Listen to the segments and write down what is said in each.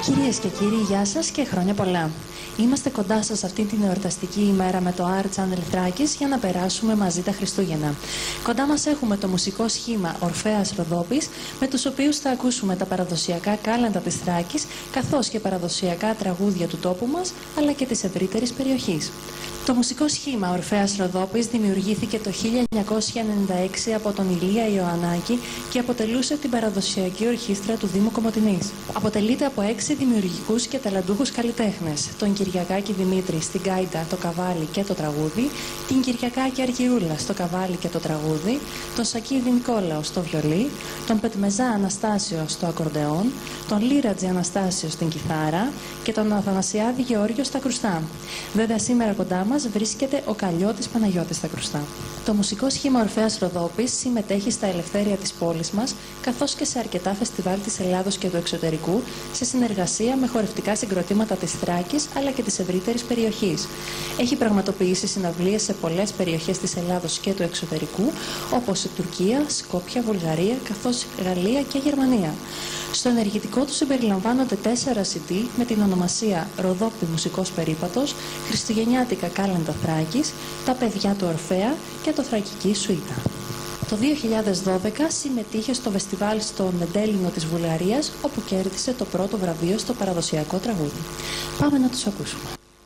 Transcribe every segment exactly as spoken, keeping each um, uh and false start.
Κυρίες και κύριοι, γεια σας και χρόνια πολλά. Είμαστε κοντά σας αυτή την εορταστική ημέρα με το Art Channel Θράκης για να περάσουμε μαζί τα Χριστούγεννα. Κοντά μας έχουμε το μουσικό σχήμα Ορφέας Ροδόπης, με τους οποίους θα ακούσουμε τα παραδοσιακά κάλαντα της Θράκης, καθώς και παραδοσιακά τραγούδια του τόπου μας, αλλά και της ευρύτερης περιοχής. Το μουσικό σχήμα Ορφέας Ροδόπης δημιουργήθηκε το χίλια εννιακόσια ενενήντα έξι από τον Ηλία Ιωαννάκη και αποτελούσε την παραδοσιακή ορχήστρα του Δήμου Κομοτηνής. Αποτελείται από έξι δημιουργικούς και ταλαντούχους καλλιτέχνες: τον Κυριακάκη Δημήτρη στην γκάιτα, το καβάλι και το τραγούδι, την Κυριακάκη Αργυρούλα στο καβάλι και το τραγούδι, τον Σακίδη Νικόλαο στο βιολί, τον Πετμεζά Αναστάσιο στο ακορντεόν, τον Λίρατζη Αναστάσιο στην κιθάρα και τον Αθανασιάδη Γεώργιο στα κρουστά. Βέβαια, σήμερα κοντά μας βρίσκεται ο Καλλιώτης Παναγιώτης στα κρουστά. Το μουσικό σχήμα Ορφέας Ροδόπης συμμετέχει στα ελευθέρια της πόλης μας, καθώς και σε αρκετά φεστιβάλ της Ελλάδος και του εξωτερικού, σε συνεργασία με χορευτικά συγκροτήματα της Θράκης αλλά και της ευρύτερης περιοχής. Έχει πραγματοποιήσει συναυλίες σε πολλές περιοχές της Ελλάδος και του εξωτερικού, όπως η Τουρκία, Σκόπια, Βουλγαρία, καθώς Γαλλία και Γερμανία. Στο ενεργητικό του συμπεριλαμβάνονται τέσσερα σι ντι με την ονομασία Ροδόπη Μουσικός Περίπατος, Χριστουγεννιάτικα Κάλαντα Θράκης, Τα Παιδιά του Ορφέα και το Θρακική Σουίτα. Το δύο χιλιάδες δώδεκα συμμετείχε στο φεστιβάλ στο Μεντέλινο της Βουλγαρίας, όπου κέρδισε το πρώτο βραβείο στο παραδοσιακό τραγούδι. Πάμε να τους ακούσουμε.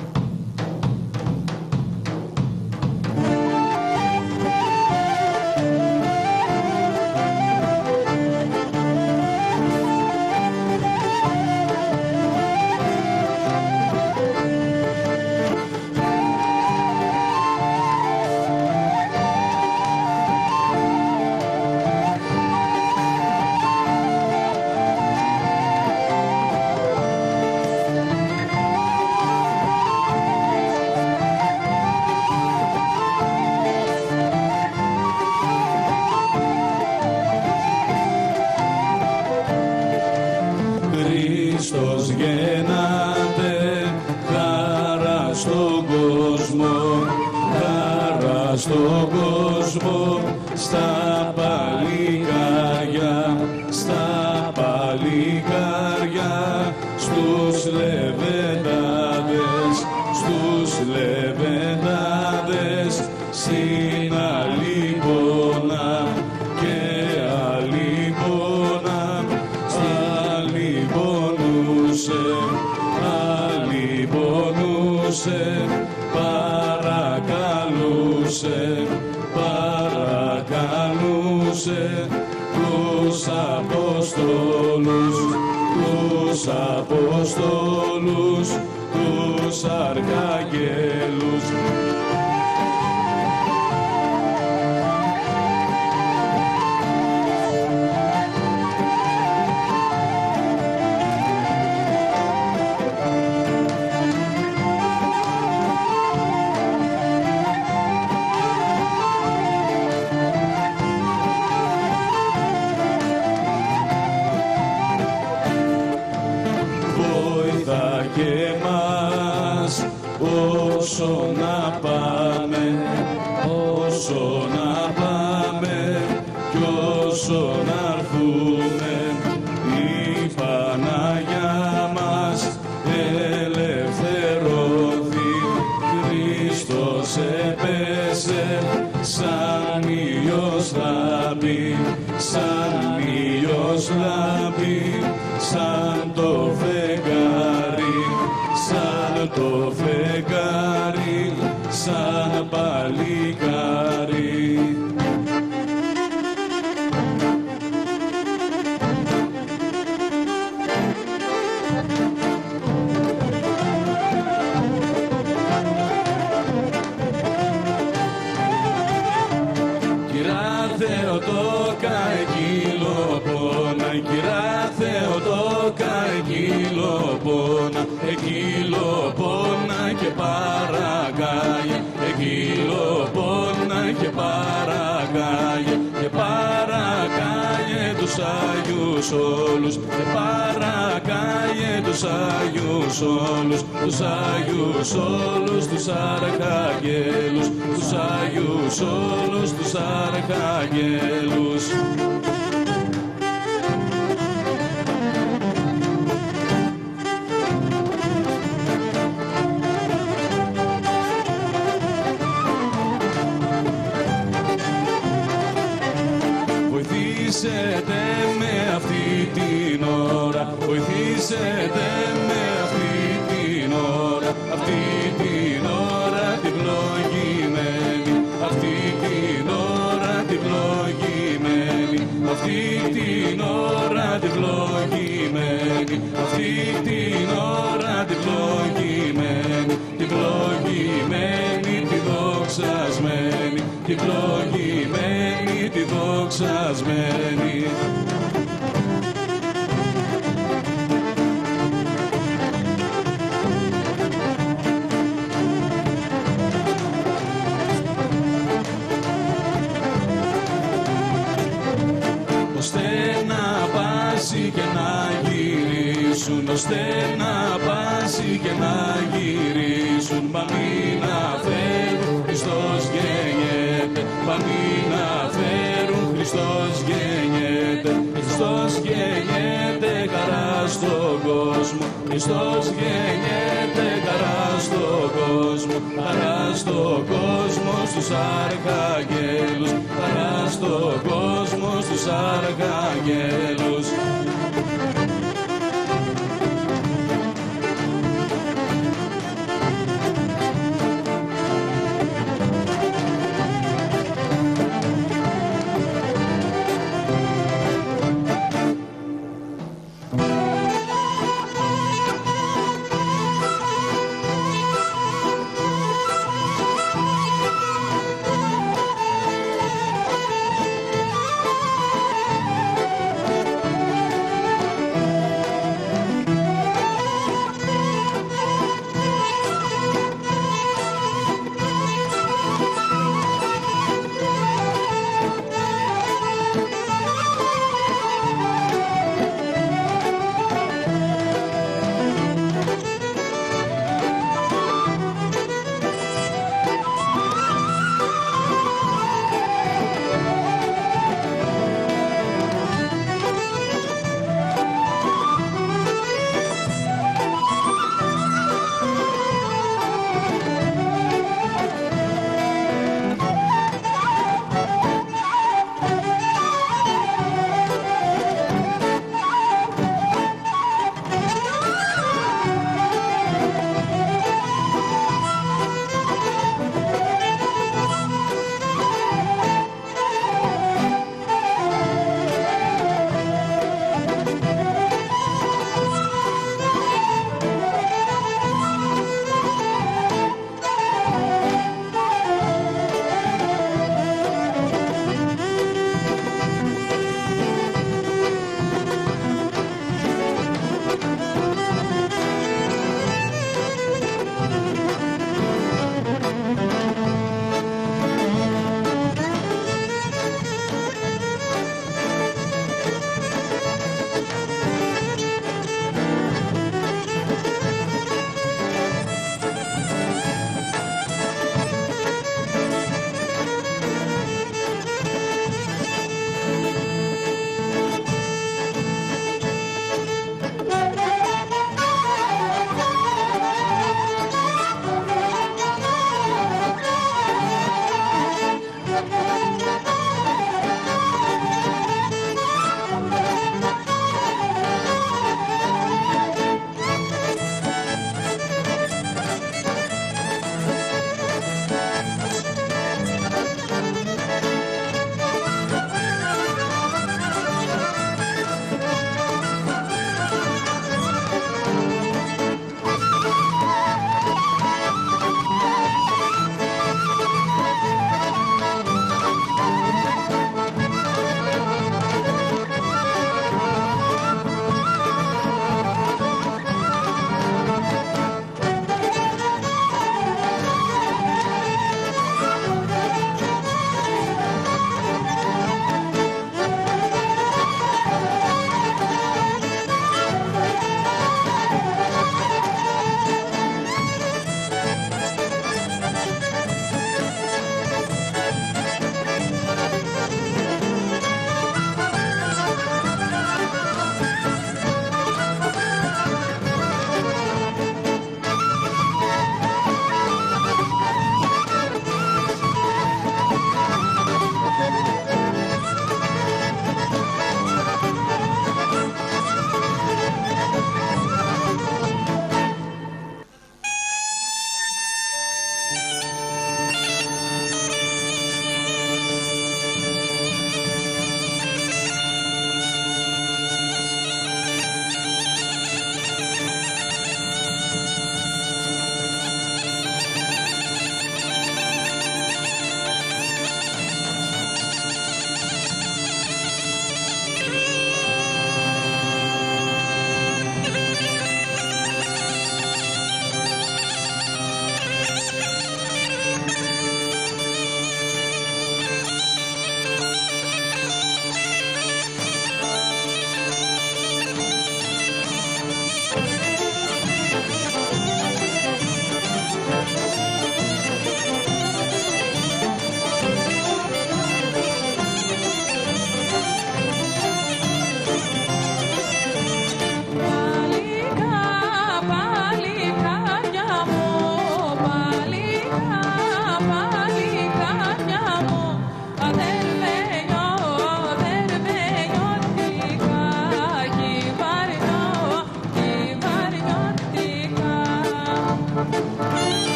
Χριστός γεννάται, χαρά στον κόσμο, χαρά στον κόσμο, στα παλικάρια, στα παλικάρια, στους λεβεντάδες, στους λεβεντάδες, στην αλίμπονα και αλίμπονα, αλιμονούσε, παρακαλούσε, παρακαλούσε τους Αποστόλους, τους Αποστόλους, τους Αρχαγγέλους. Και μας όσο να πάμε, όσο να πάμε κι όσο να έρθουμε, η Παναγιά μας ελευθερώθη. Χριστός έπεσε σαν ήλιος λάμπει, σαν ήλιος λάμπει, σαν το φεγγάρι, σαν το φεγγάρι, σαν παλικάρι. Κυρά Θεοτόκα εκειλοπώνα, κυρά Θεοτόκα εκειλοπώνα, εκειλοπώνα και παρακάγε, εκειλοπώνα και παρακάγε, και παρακάγε τους Άγιους όλους, και παρακάγε τους Άγιους όλους, τους Άγιους όλους, τους Αρχαγγέλους, τους Άγιους όλους, τους Αρχαγγέλους. βοηθήσετε με αυτή την ώρα, αυτή την ώρα την πλογημένη, αυτή την ώρα την πλογημένη, αυτή την ώρα την πλογημένη, αυτή την ώρα την πλογημένη, την πλογημένη, τη δοξασμένη, την πλογημένη, τη δοξασμένη. Και να γυρίσουν, ώστε να πάσει και να γυρίσουν. Μα μην αφαίρουν, Χριστός γεννιέται. Μα μην αφαίρουν, Χριστός γεννιέται. Χριστός γεννιέται, χαρά στον κόσμο. Χριστός γεννιέται, χαρά στον κόσμο. Χαρά στον κόσμο, στους αρχαγγέλους. Χαρά στον κόσμο, στους αρχαγγέλους.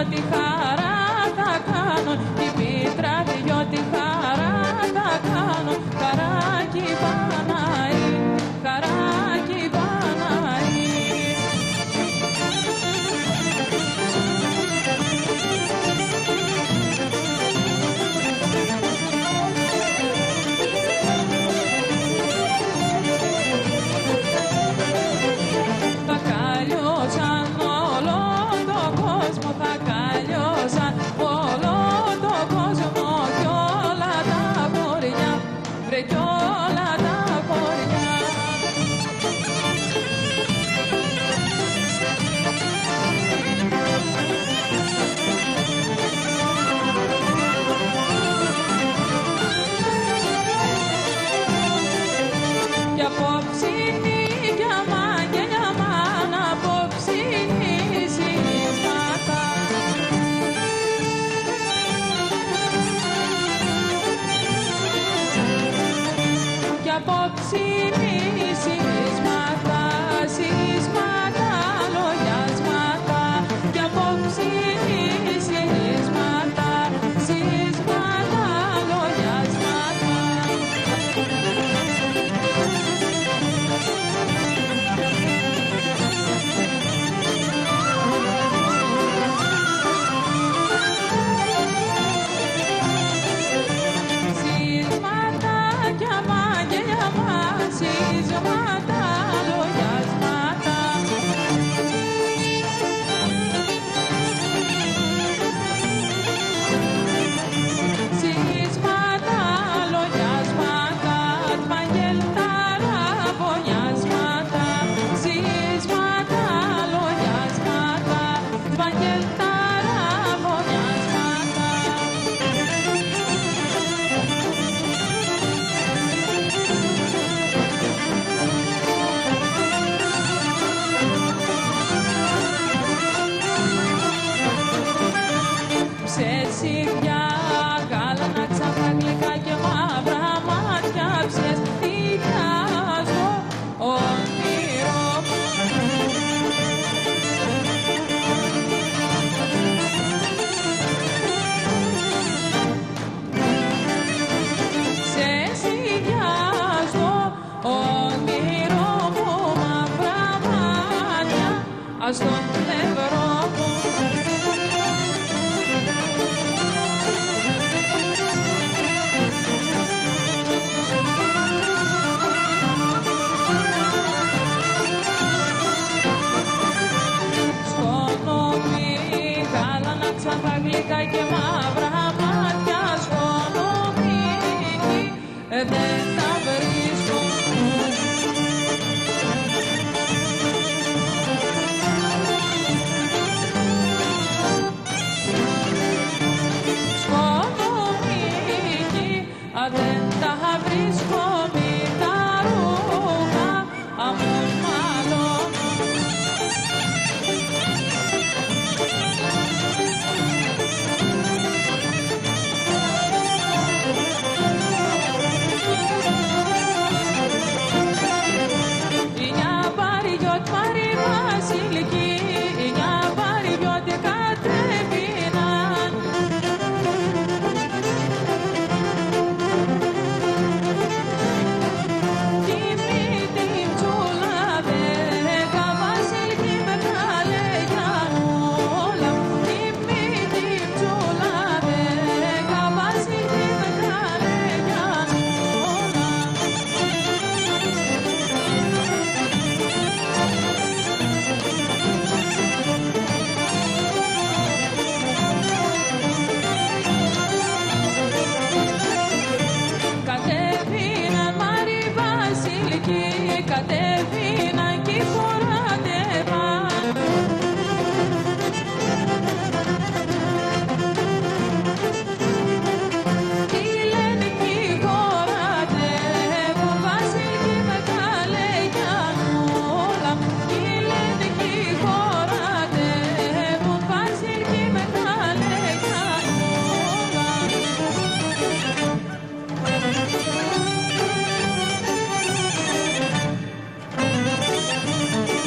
στρατιώτη χαρά θα κάνω, την στρατιώτη χαρά θα κάνω, χαράκι Παναή, χαράκι Παναή. Θα καλλιώσαν όλο το κόσμο, θα καλλιώσαν όλο το κόσμο κι όλα τα χωριά, βρε κι όλα τα χωριά. Κι απόψινή κι αμάν και αμάν, απόψινή συνείσματα. Κι απόψινή συνείσματα, σείσματα, λογιάσματα. Κι απόψινή συνείσματα, σείσματα, λογιάσματα. Σείσματα κι αμάν και αμάν, σείσματα, λογιάσματα. Σείσματα, λογιάσματα, τμαγγελτάρα βονιάσματα. Σείσματα, λογιάσματα, τμαγγελτάρα βονιάσματα. Ψεσίδια, γάλανα, ξαφνά, γλυκά και μαύρα μάτια. Ψεσίδια στο όνειρο μου. Ψεσίδια στο όνειρο μου, μαύρα μάτια, ας τον νευρό μου. Σκόνομη, γάλανα, ξαφνά, γλυκά και μαύρα μάτια. Σκόνομη, ε, δεν τα βρίσκω. Σκόνομη, α, δεν τα βρίσκω. Μη τα ρούχα, αμόν μάλλον. Μια παρηγιώτη μαρή βασιλική, μια παρηγιώτη κατέβηναν. Κι μη την τσουλαδέκα βασιλική με καλέγιαν όλα. Κι μη την τσουλαδέκα βασιλική με καλέγιαν όλα. Κατέβηναν μάρι βασιλική, κατέβηναν κι χωράτευαν. Τι λένε κι χωράτευαν, βασιλική με καλέγιαν όλα. Τι λένε κι χωράτευαν, βασιλική με καλέγιαν όλα. Thank you.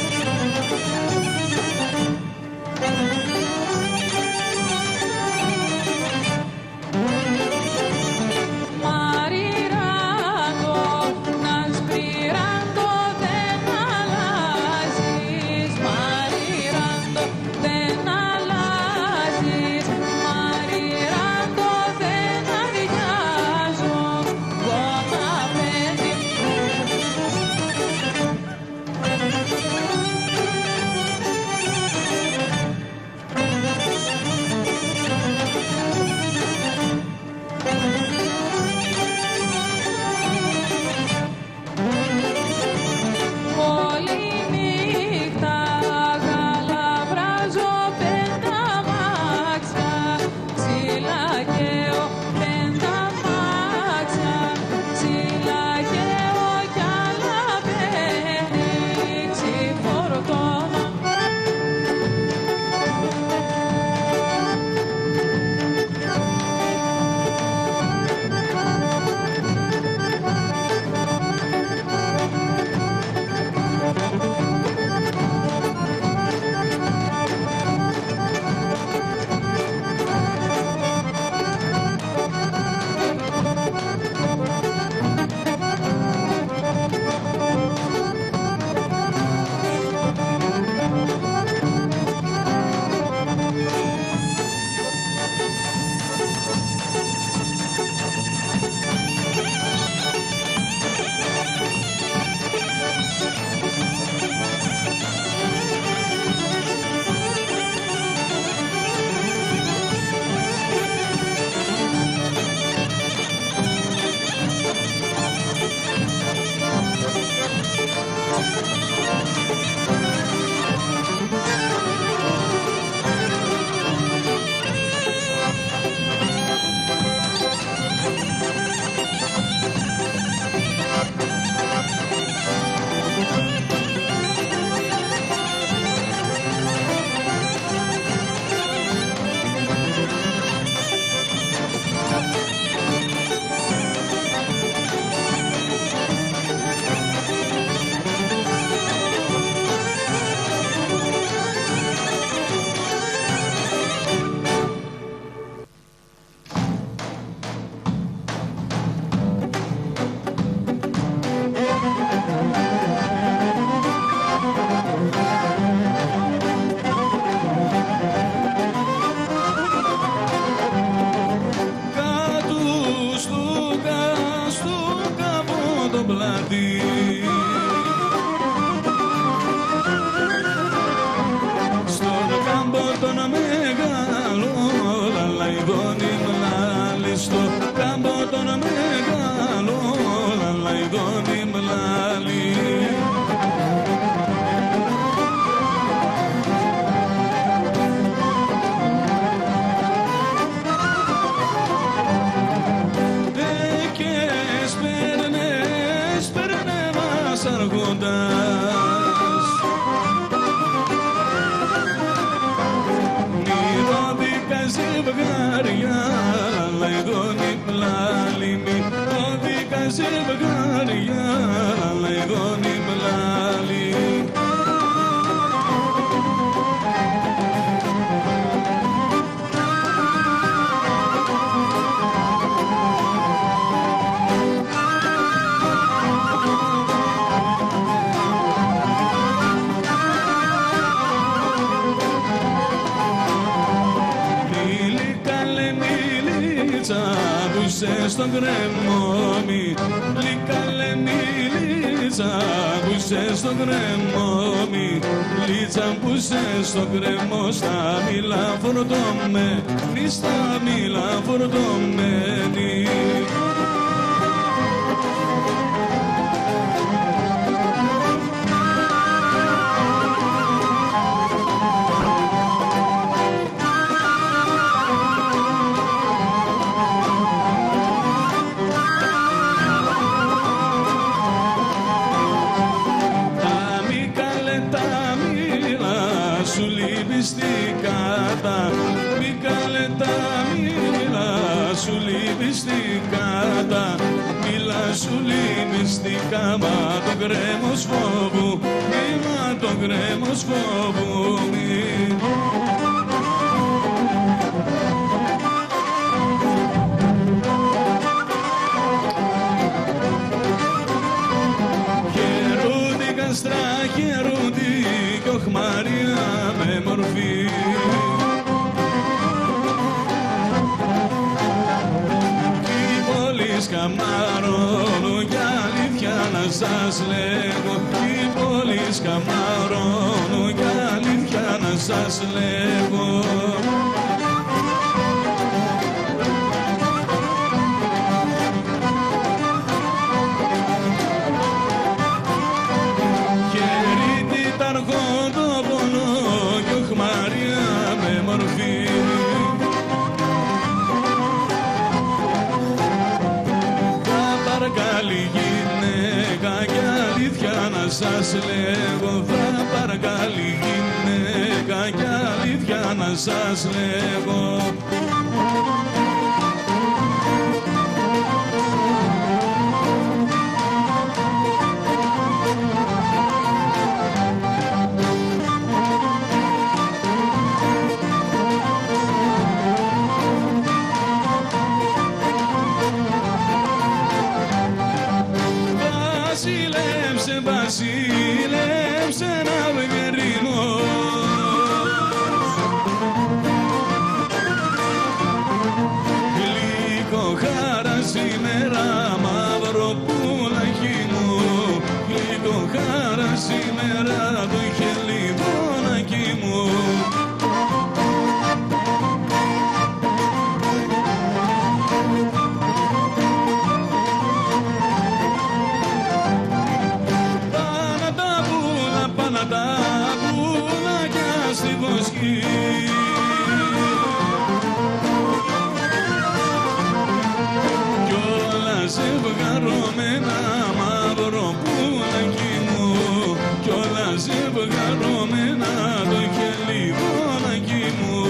τον μεγάλο λαϊδόνι μλάλι στο κάμπο τον μεγάλο λαϊδόνι μλάλι. Αργώντας μυρωδικά ζευγάρια λαϊδόνι πλάλι, μυρωδικά ζευγάρια λαϊδόνι πλάλι. Μπούσε στον κρεμό μη, λίκαλε μίλιτσα, μπούσε στον κρεμό μη, λίτσα μπούσε στον κρεμό, στα μήλα φορτωμένη, στα μήλα φορτωμένη. Μη καλέ τα μήλα σου λυπηστικά, τα μήλα σου λυπηστικά, μα το γκρέμος φόβου, μα το γκρέμος φόβου μη. Χαιρούντι καστρά, χαιρούντι κι οχμαρία με μορφή. Καμαρώνω κι αλήθεια να σας λέγω, η πόλη καμαρώνω κι αλήθεια να σας λέγω. Χαιρετή τ' αρχόντο πονό κι οχμαρία με μορφή. Καλή γυναίκα κι αλήθεια να σας λέγω, θα παρακαλεί γυναίκα κι αλήθεια να σας λέγω. Βασίλεψε ένα βεγερινός, γλυκό χάρα σήμερα μαύρο πουλάκι μου, γλυκό χάρα σήμερα το χελιδόνακι μου. Τα πουλάκια στη βοσκή, κι όλα ζευγαρωμένα μαύρο πουλάκι μου, κι όλα ζευγαρωμένα το χελιδόνακι μου.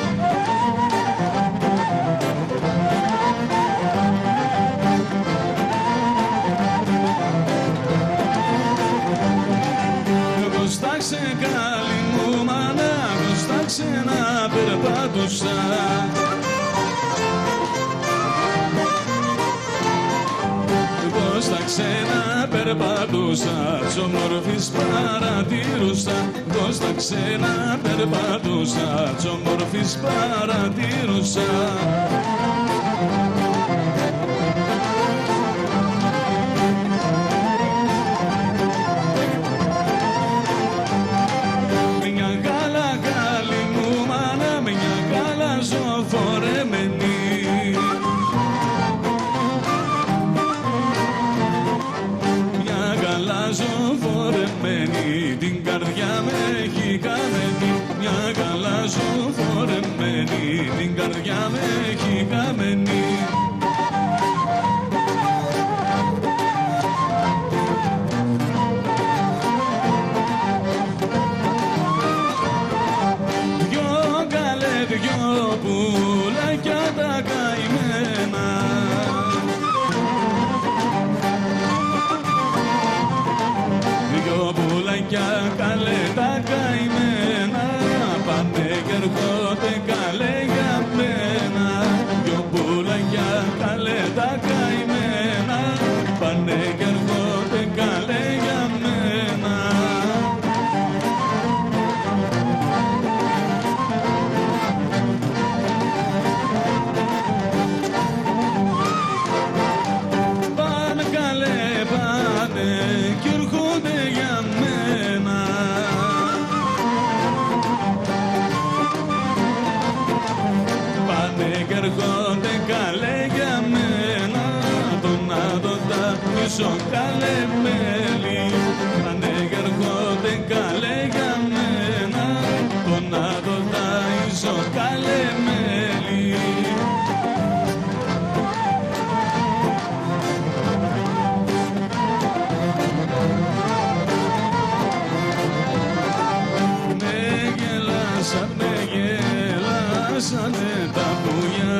Στάξε καλή μου μάνα, στάξε να περπάτουσα. Στάξε να περπάτουσα, της όμορφης παρατήρουσα. Στάξε να περπάτουσα, της όμορφης παρατήρουσα. Μια γάλα καλή μου μάνα, την καρδιά με έχει καμένη, μια καλά σου φορεμένη, την καρδιά με έχει καμένη. Δυο καλέ, δυο πουλάκια τα καημένα, δυο πουλάκια καλέ τα καημένα, πάνε και έρχονται καλέ για μένα. Δυο πουλάκια καλέ τα καημένα, πάνε και έρχονται καλέ για μένα. Πάνε καλέ, πάνε κι έρχονται για μένα. Πάνε κι έρχονται καλέ για μένα, τον άδω τα πίσω καλέ μέλη. Πάνε κι έρχονται καλέ για μένα, τον άδω τα πίσω καλέ μέλη. Με γελάσαν, με γελάσανε τα πουλιά,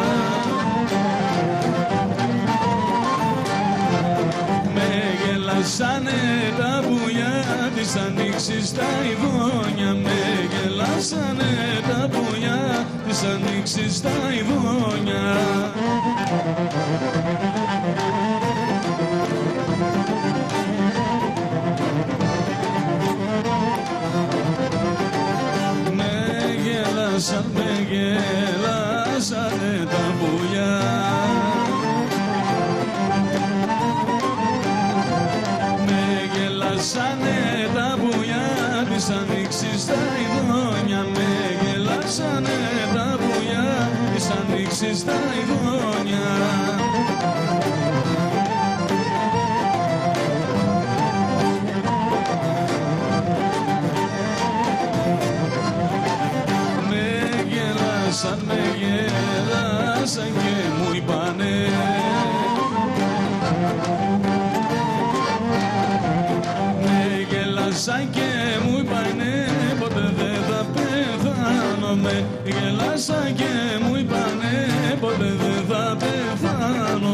με γελάσανε τα πουλιά της ανοίξης τα ειδόνια, με γελάσανε τα πουλιά της ανοίξης τα ειδόνια. Με γελάσαν, με γελάσανε τα πουλιά, με γελάσανε τα πουλιά της ανοίξης τα ειδόνια, με γελάσανε τα πουλιά της ανοίξης τα ειδόνια. Με γελάσαν, με γελάσαν και μου είπανε, με γελάσαν και μου είπανε, ποτέ δεν θα πεθάνω. Με γελάσαν και μου είπανε, ποτέ δεν θα πεθάνω.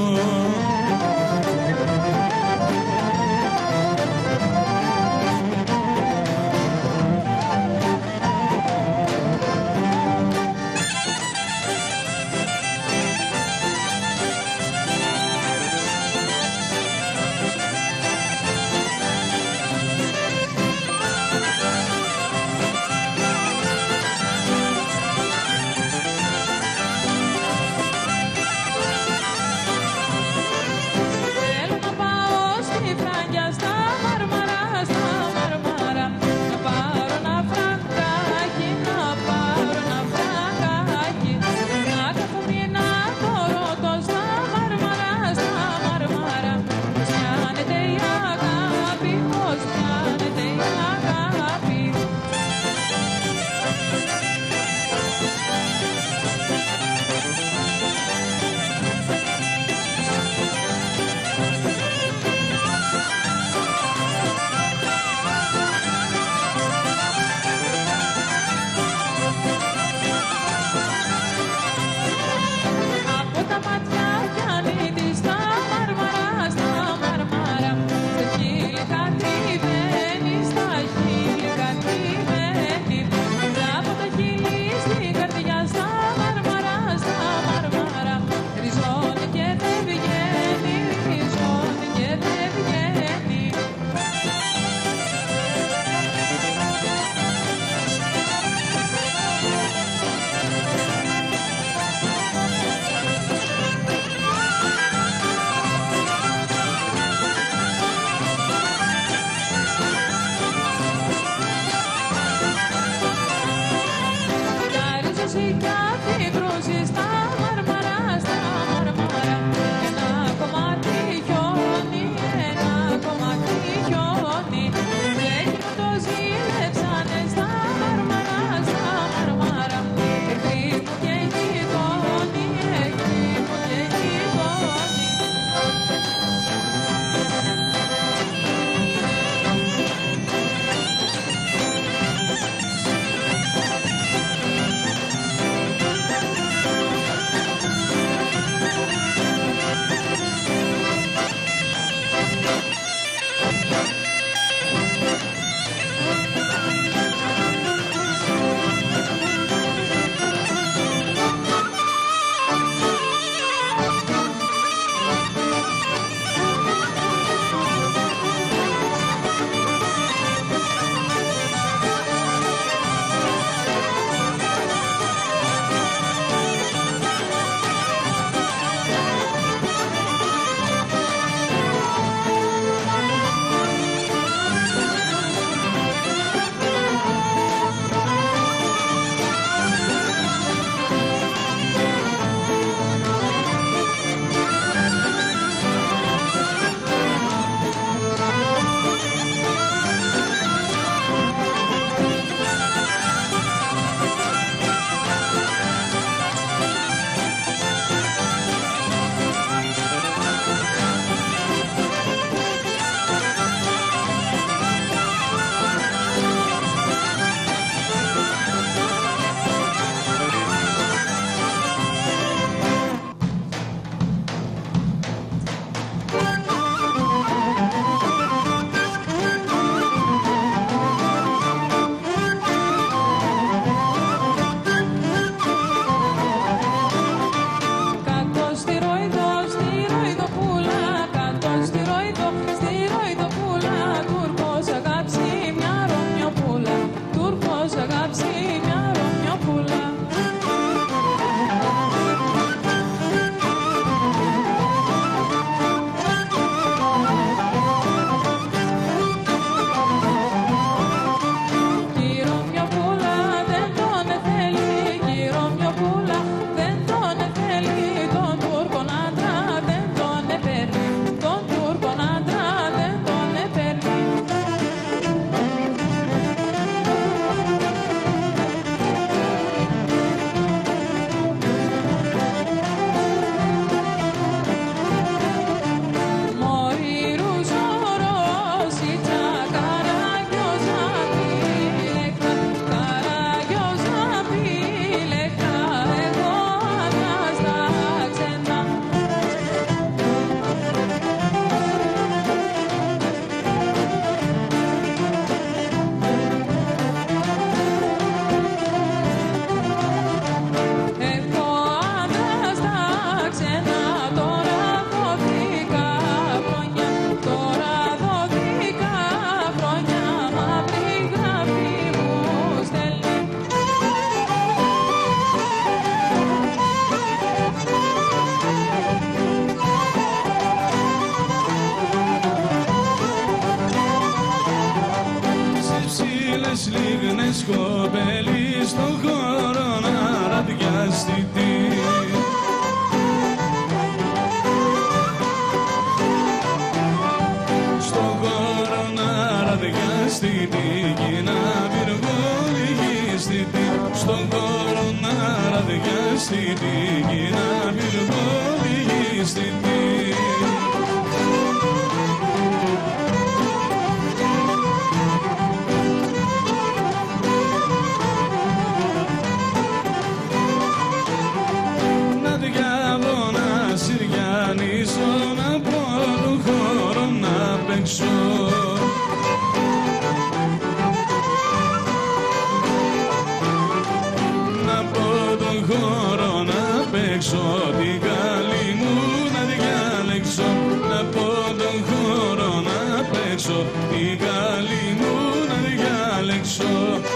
λίγες λίγνες κοπέλοι στον χώρο να ραδιαστεί τι. Στον χώρο να ραδιαστεί τι κι να πυργολογιστεί τι. Στον χώρο να ραδιαστεί τι κι να πυργολογιστεί τι. Να πω τον χώρο να παίξω. Να πω τον χώρο να παίξω, την καλή μου να διαλέξω. Να πω τον χώρο να παίξω, την καλή μου να διαλέξω.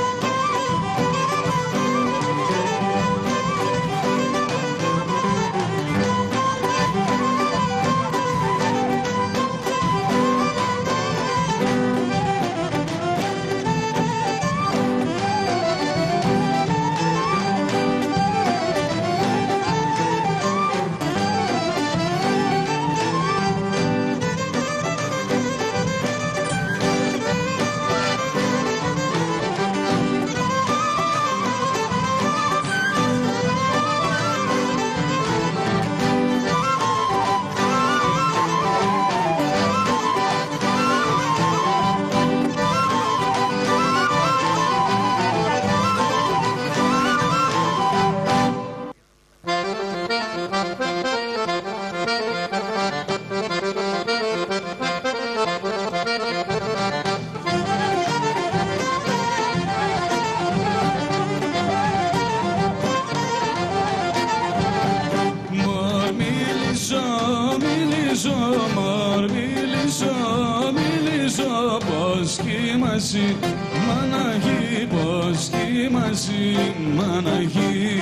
Κοίμαση, μαναχή, πως κοίμαση, μαναχή.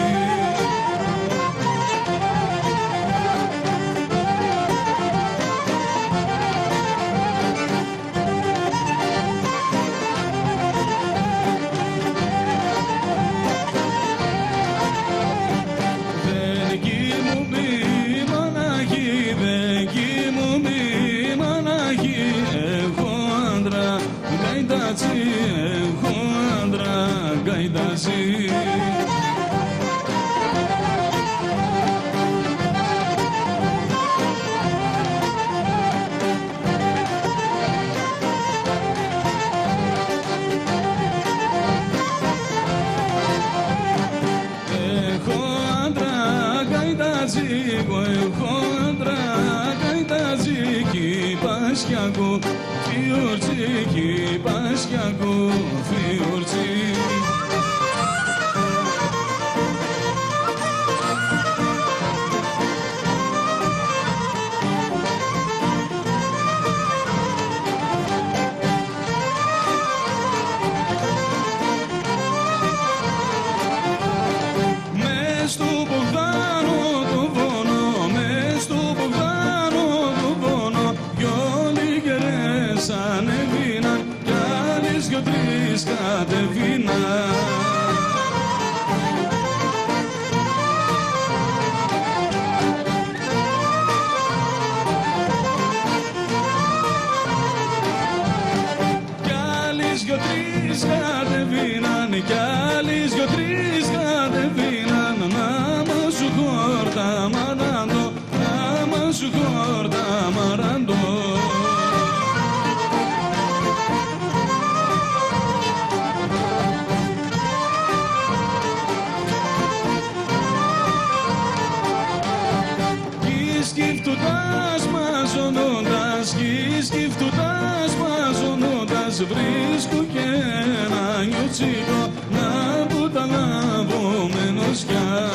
Δεν κι μου πει μαναχή, δεν κι μου πει μαναχή, έχω άντρα γκαϊτάτσι, έχω άντρα γκαϊτάτσι. Έχω άντρα γκαϊτάτσι, έχω άντρα γκαϊτάτσι, κι πασχιακό φιουρτσι, κι πασχιακό φιουρτσι. Μες του Μπογδάνου το πόνο, μες του Μπογδάνου το πόνο, δυο λιγερές ανεβήναν κι άλλες δυο τρεις κατεβήναν. Κι άλλες δυο τρεις κατεβήναν, κι άλλες δυο τρεις κατεβήναν. Άμα σου χόρτα μαράντο, άμα σου χόρτα μαράντο. Κι σκυφτουτάς μαζονώντας, κι σκυφτουτάς μαζονώντας, βρίσκω και ένα νιωτσίκο να που τα λάβω με νοσιά.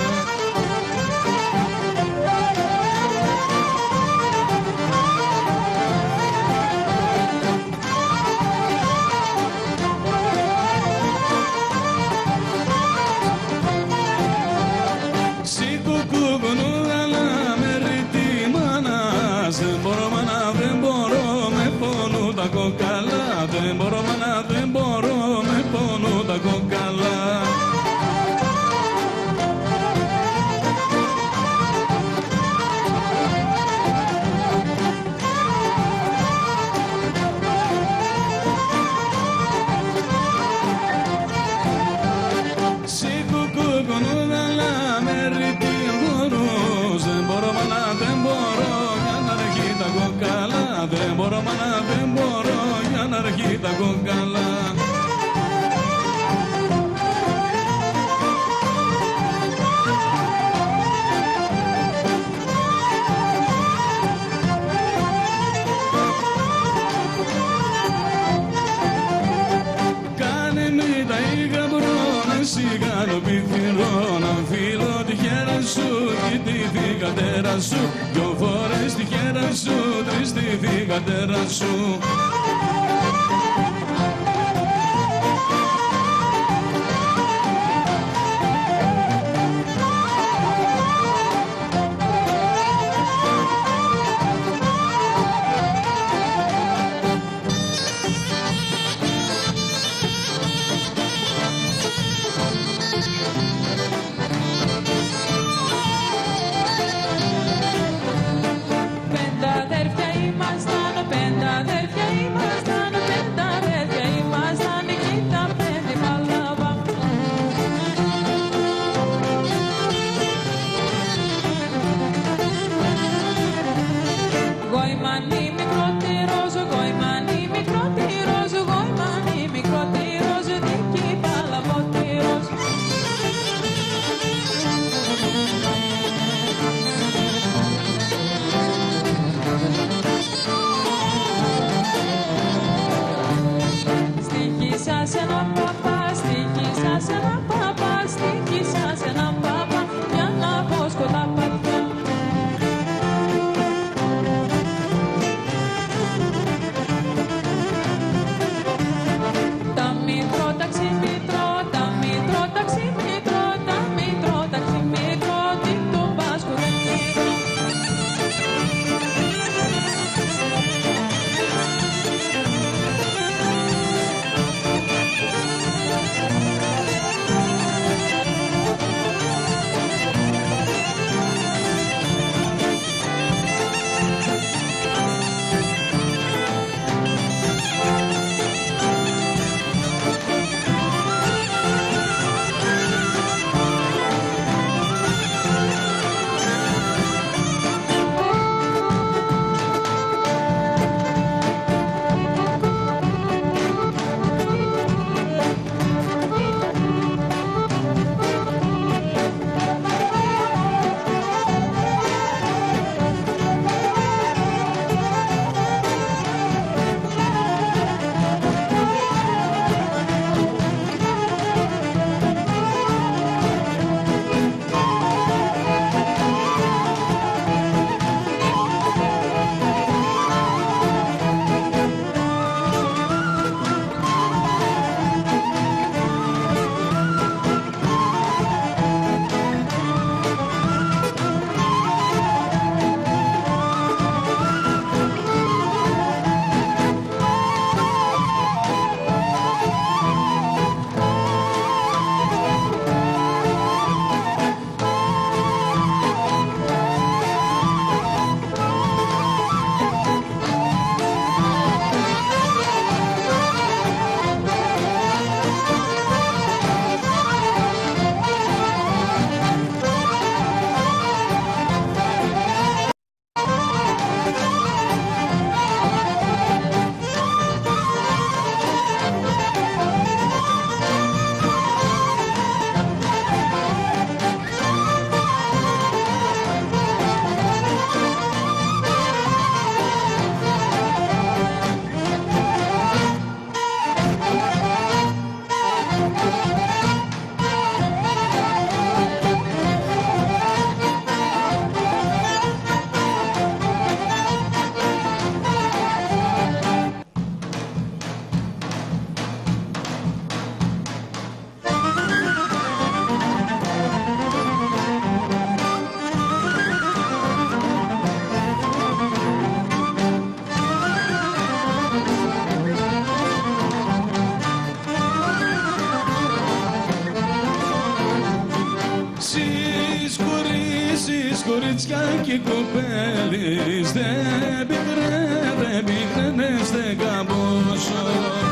Δεν μπορώ με πόνο τα κοκαλά, δεν μπορώ μάνα, δεν μπορώ με πόνο. πατέρα σου, δυο φορές τη χέρα σου, τρεις τη θυγατέρα σου. κορίτσια και κοπέλης δεν πικρέ, δεν πικραίνες, δεν καμπόσο.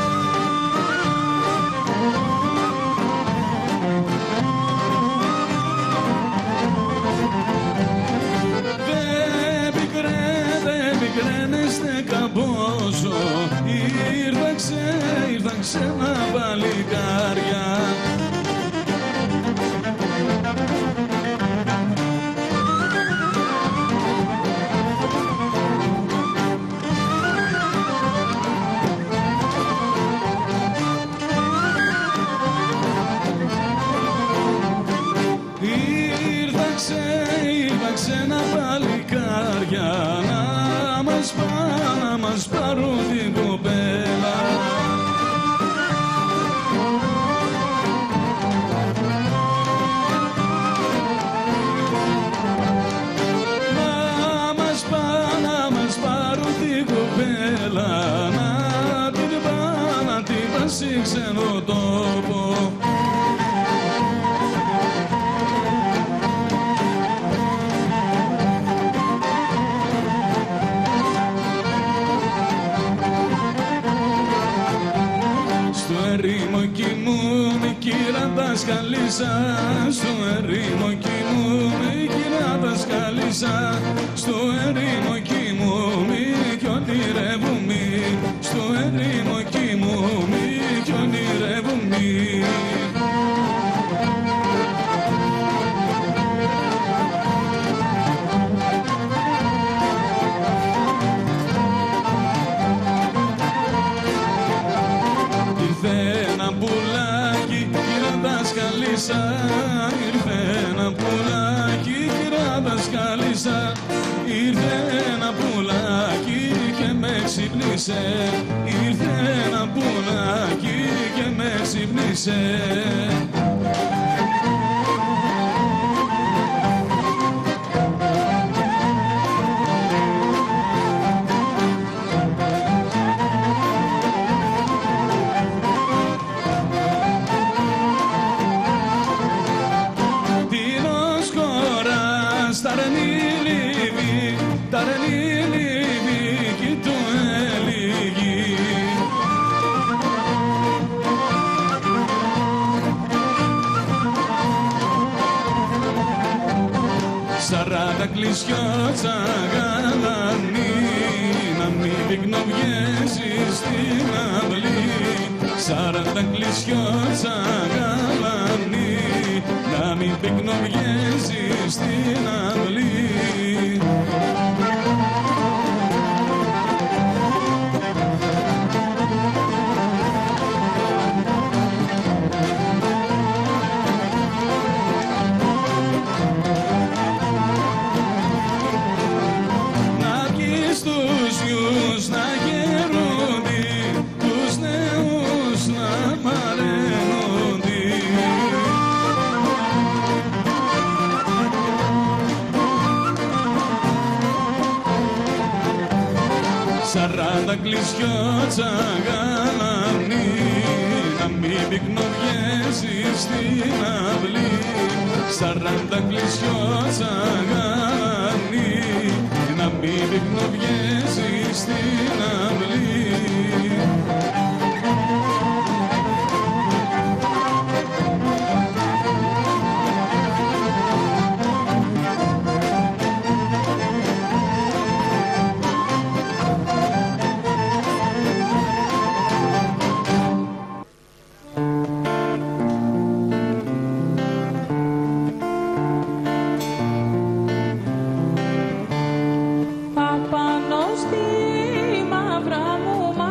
Δεν πικρέ, δεν πικραίνες, δεν καμπόσο. Ήρθα ξέ, ήρθα ξένα παλικάρια. το τόπο. Στο ερήμο κοιμούμαι κύρα δασκαλίσσα, στο ερήμο κοιμούμαι κύρα δασκαλίσσα, στο ερήμο κοιμούμαι κι ονειρεύομαι, στο ερήμο κοιμούμαι κι ονειρεύομαι. Ήρθε ένα πουλάκι κύρα δασκαλίσσα, ήρθε ένα πουλάκι κύρα δασκαλίσσα, ήρθε ένα πουλάκι και με ξύπνησε, ήρθε ένα πουλάκι και με ξύπνησε. Σαράντα κλεισιώτσα γαλανή, να μην πυκνοβιέσεις στην αυλή. Σαράντα κλεισιώτσα γαλανή, να μην πυκνοβιέσεις στην αυλή. Τους γιους να γερούνται, τους νέους να παρένονται. Σαράντα κλεισιώτσα γαλανή, να μην πυκνοβιέσεις στην αυλή. Σαράντα κλεισιώτσα γαλανή, να μην πυκνοβιέσεις στην αυλή. Πάνω στη μαύρα μου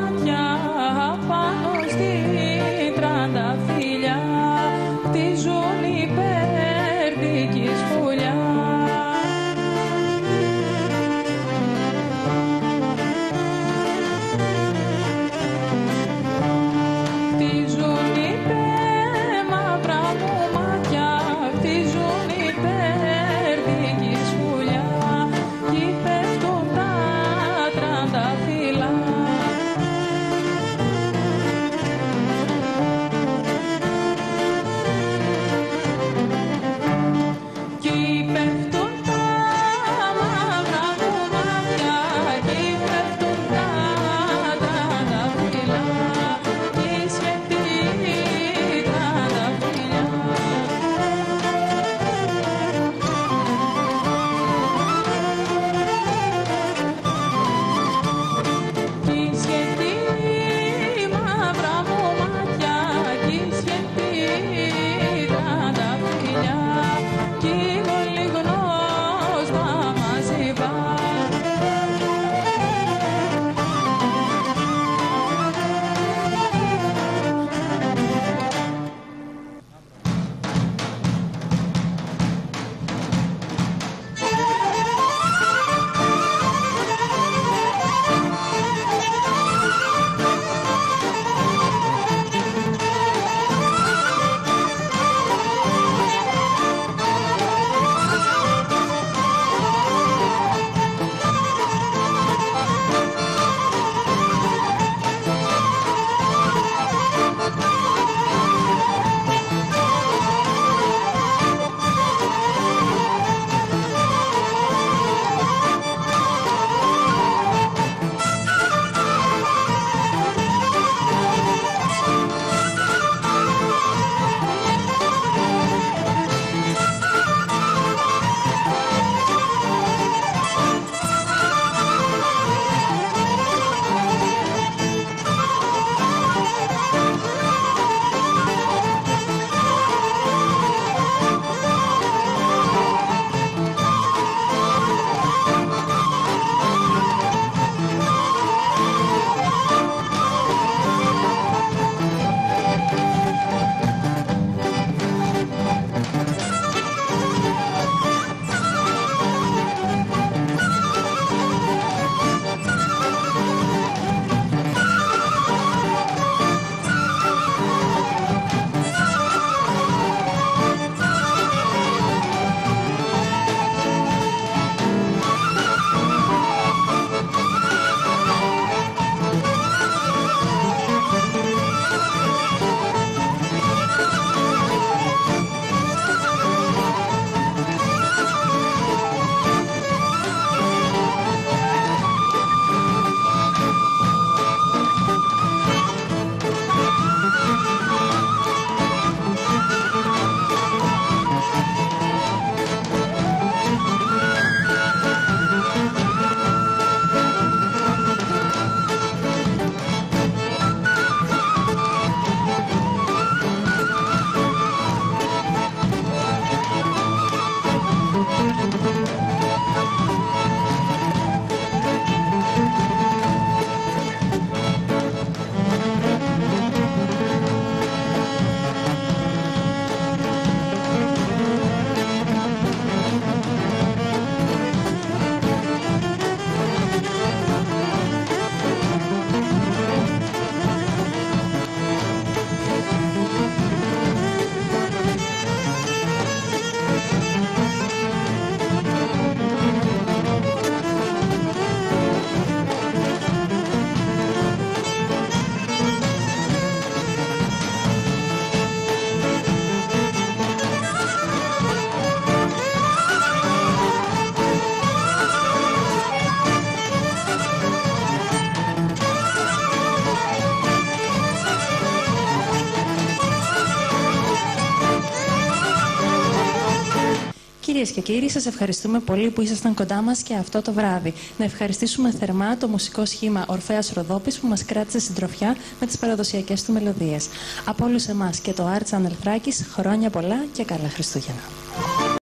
Κυρίες και κύριοι, σας ευχαριστούμε πολύ που ήσασταν κοντά μας και αυτό το βράδυ. Να ευχαριστήσουμε θερμά το μουσικό σχήμα Ορφέας Ροδόπης που μας κράτησε συντροφιά με τις παραδοσιακές του μελωδίες. Από όλους εμάς και το Art Channel Θράκης, χρόνια πολλά και καλά Χριστούγεννα.